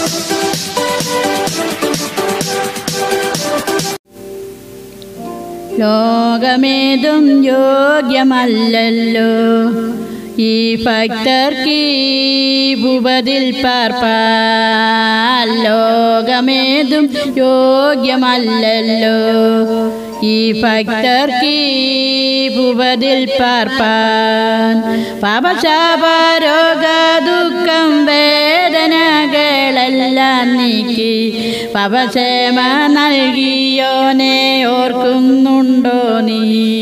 ലോകമേതും യോഗ്യമല്ലല്ലോ ഈ ഭക്തർക്ക് ഭൂപതിൽ പാർപ്പാൻ. ലോകമേതും യോഗ്യമല്ലല്ലോ ഈ ഭക്തർക്ക് ഭൂപതിൽ പാർപ്പാൻ. പാപശാപരോഗ ദുഃഖം വേദനകളെല്ലാം നീക്കി പാപക്ഷേമ നൽകിയോനെ ഓർക്കുന്നുണ്ടോ നീ?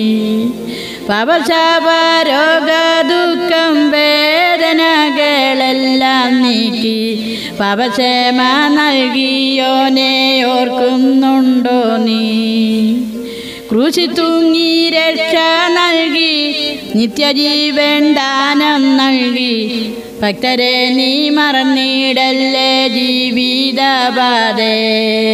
പാപശാപരോഗ ദുഃഖം വേദനകളെല്ലാം നീക്കി പാപക്ഷേമ നൽകിയോനെ ഓർക്കുന്നുണ്ടോ നീ? ക്രൂശിൽ തൂങ്ങി രക്ഷ നൽകി നിത്യജീവൻ ദാനം നൽകി ഭക്തരെ നീ മറന്നിടല്ലേ ജീവിതപാതേ.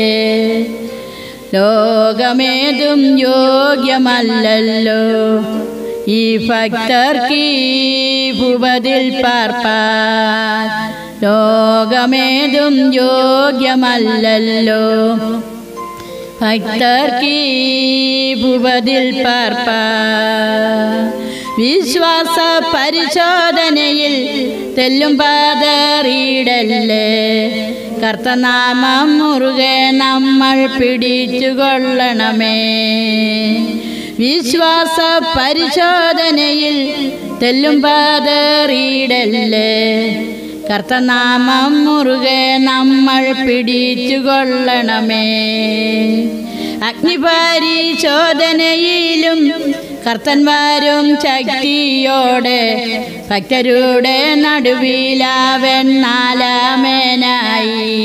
ലോകമേതും യോഗ്യമല്ലല്ലോ ഈ ഭക്തർക്ക് ഭൂപതിൽ പാർപ്പാൻ. ലോകമേതും യോഗ്യമല്ലല്ലോ ഭക്തർക്ക് ഭൂപതിൽ പാർപ്പാൻ. വിശ്വാസ പരിശോധനയിൽ തെല്ലും പതറിയിടല്ലേ. കർത്തനാമം മുറുകെ നമ്മൾ പിടിച്ചുകൊള്ളണമേ. വിശ്വാസ പരിശോധനയിൽ തെല്ലും പതറിയിടല്ലേ. കർത്തനാമം മുറുകെ നമ്മൾ പിടിച്ചുകൊള്ളണമേ. അഗ്നിപരിശോധനയിലും കർത്തൻ വരും ശക്തിയോടെ ഭക്തരുടെ നടുവിലാവൻ നാലാമനായി.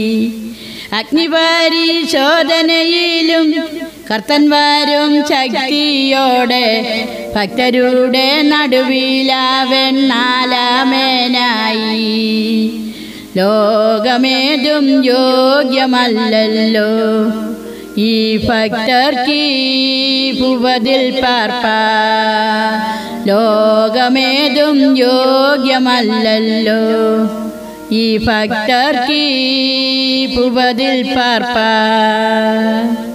അഗ്നിപരിശോധനയിലും കർത്തൻ വരും ശക്തിയോടെ ഭക്തരുടെ നടുവിലാവൻ നാലാമനായി. ലോകമേതും യോഗ്യമല്ലല്ലോ ഈ ഭക്തർക്ക് ഭൂപതിൽ പാർപ്പാൻ. ലോകമേതും യോഗ്യമല്ലല്ലോ ഈ ഭക്തർക്ക് ഭൂപതിൽ പാർപ്പാൻ.